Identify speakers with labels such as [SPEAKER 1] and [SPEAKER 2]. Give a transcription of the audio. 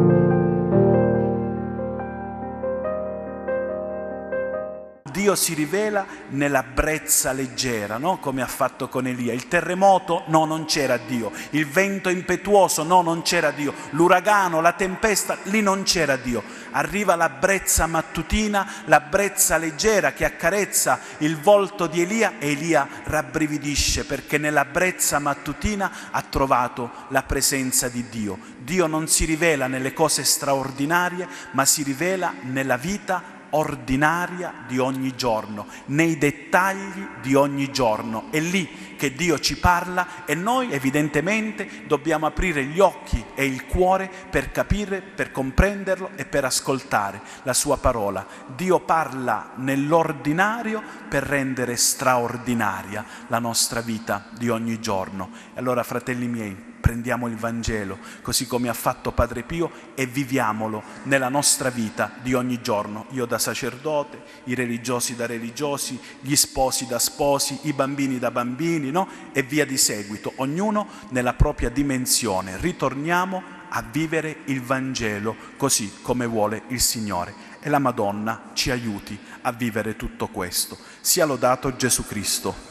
[SPEAKER 1] Dio si rivela nella brezza leggera, no? Come ha fatto con Elia. Il terremoto? No, non c'era Dio. Il vento impetuoso? No, non c'era Dio. L'uragano, la tempesta? Lì non c'era Dio. Arriva la brezza mattutina, la brezza leggera che accarezza il volto di Elia e Elia rabbrividisce perché nella brezza mattutina ha trovato la presenza di Dio. Dio non si rivela nelle cose straordinarie, ma si rivela nella vita ordinaria di ogni giorno, nei dettagli di ogni giorno. È lì che Dio ci parla e noi evidentemente dobbiamo aprire gli occhi e il cuore per capire, per comprenderlo e per ascoltare la sua parola. Dio parla nell'ordinario per rendere straordinaria la nostra vita di ogni giorno. E allora, fratelli miei, prendiamo il Vangelo, così come ha fatto Padre Pio, e viviamolo nella nostra vita di ogni giorno. Io da sacerdote, i religiosi da religiosi, gli sposi da sposi, i bambini da bambini, no? E via di seguito, ognuno nella propria dimensione. Ritorniamo a vivere il Vangelo così come vuole il Signore. E la Madonna ci aiuti a vivere tutto questo. Sia lodato Gesù Cristo.